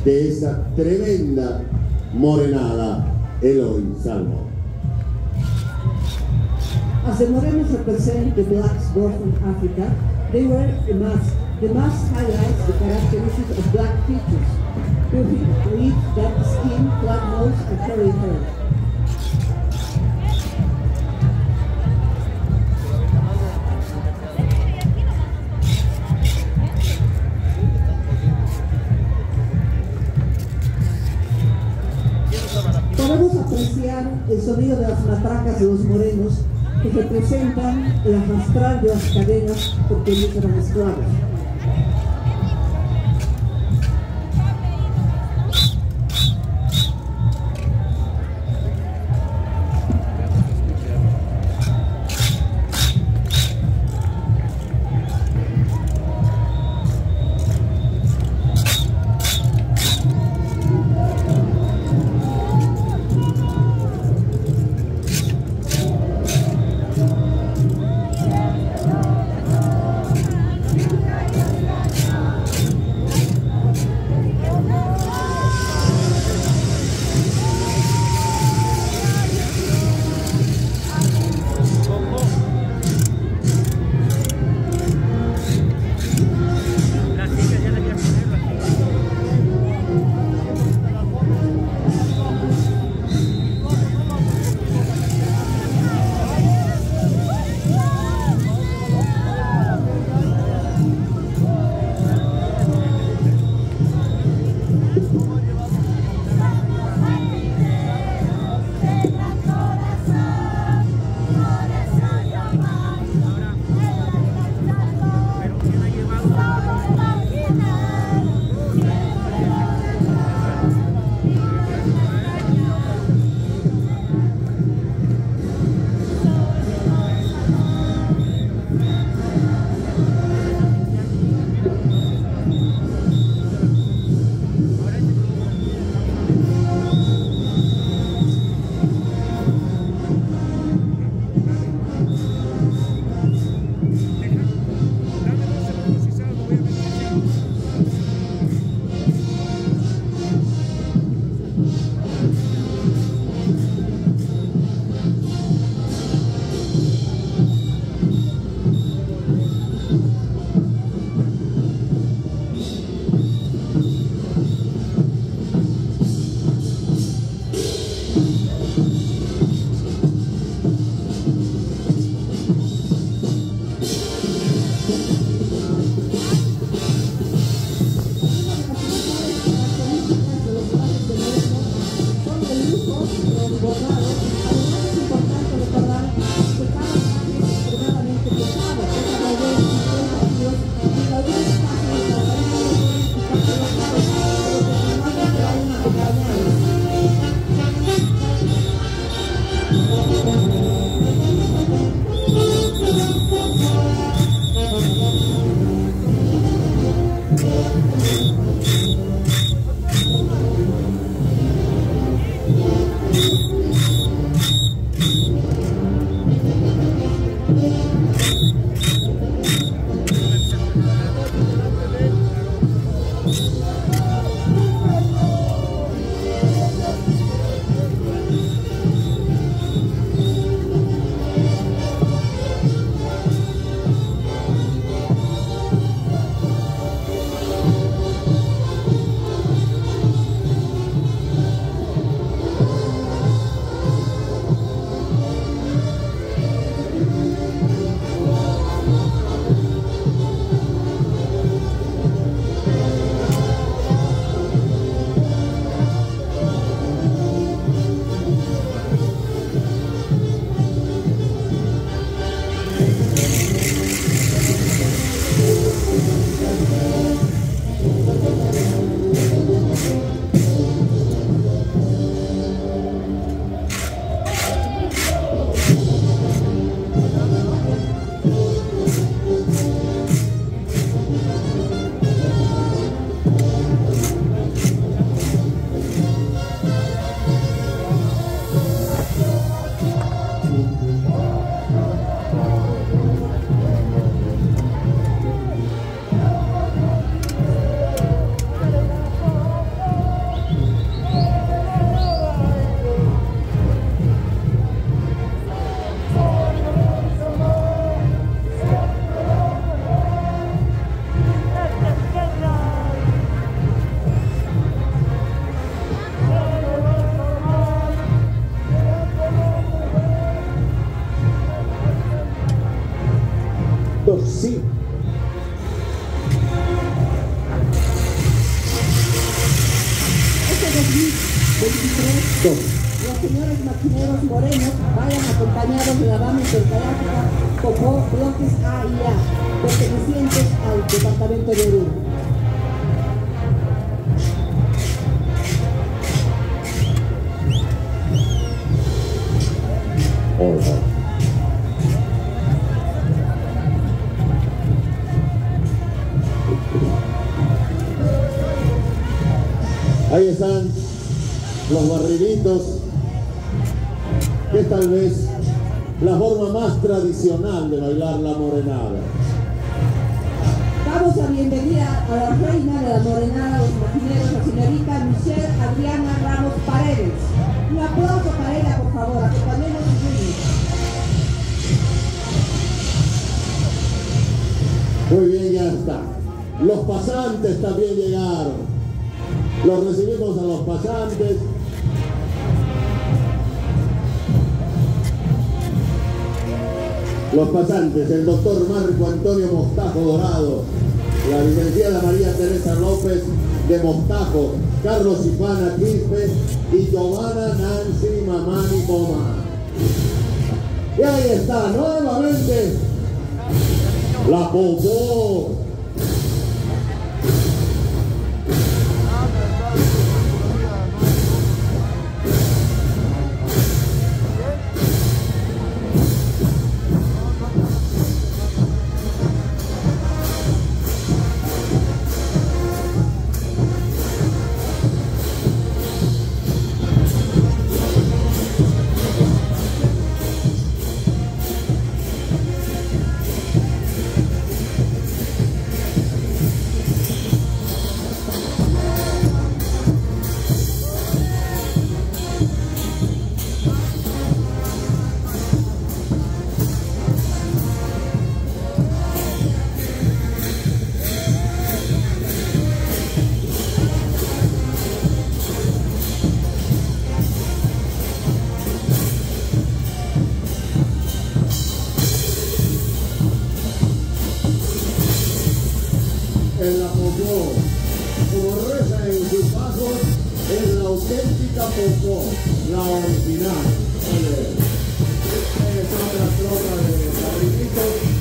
de esa tremenda morenada, Eloy Salmón. As the Morenos represent the blacks born from Africa, they wear a mask. The mask highlights the characteristics of black features, with dark skin, flat nose, and curly hair. Podemos apreciar el sonido de las matracas de los morenos que representan el arrastrar de las cadenas porque ellos eran esclavos. 23, los señores maquineros morenos vayan acompañados de la dama intergaláctica Popó, bloques A y A, pertenecientes al departamento de Oruro. Ahí están los barrilitos, que es tal vez la forma más tradicional de bailar la morenada. Damos la bienvenida a la reina de la morenada, los maquineros, la señorita Michelle Adriana Ramos Paredes. Un aplauso para ella, por favor, acompañemos a Muy bien, ya está. Los pasantes también llegaron. Los recibimos a los pasantes. Los pasantes, el doctor Marco Antonio Mostajo Dorado, la licenciada María Teresa López de Mostajo, Carlos Ivana Quispe y Giovanna Nancy Mamani Poma. Y ahí está, nuevamente, la Popó. En la Popó, como reza en sus pasos, es la auténtica Popó, la original. Esta es otra tropa de barrilitos.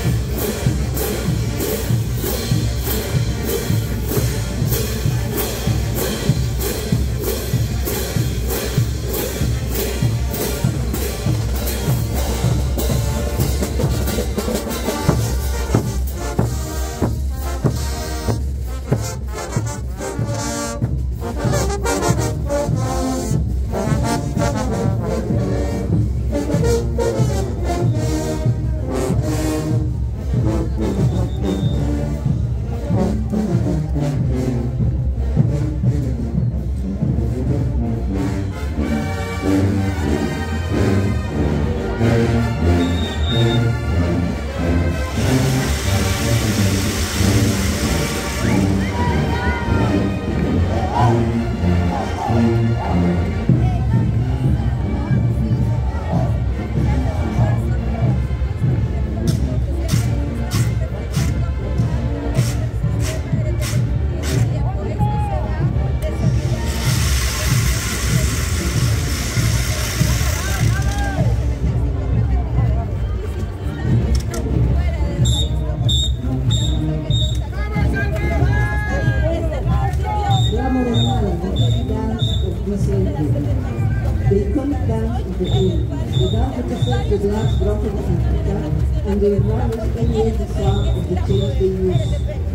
The iconic dance of the 80s, the dance represents the blacks brought from Africa and the enormous emulated sound of the tunes they use.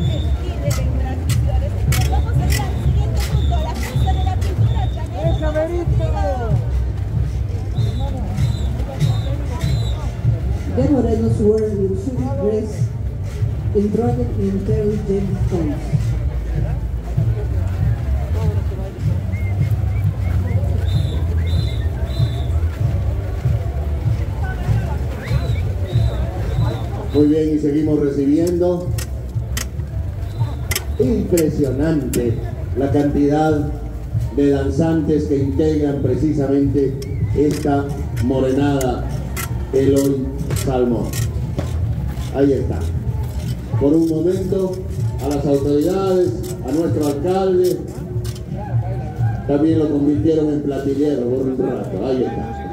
The morenos were luxurious dress embroidered in very gemmed stones. Muy bien, y seguimos recibiendo. Impresionante la cantidad de danzantes que integran precisamente esta morenada Eloy Salmón. Ahí está. Por un momento, a las autoridades, a nuestro alcalde, También lo convirtieron en platillero por un rato. Ahí está.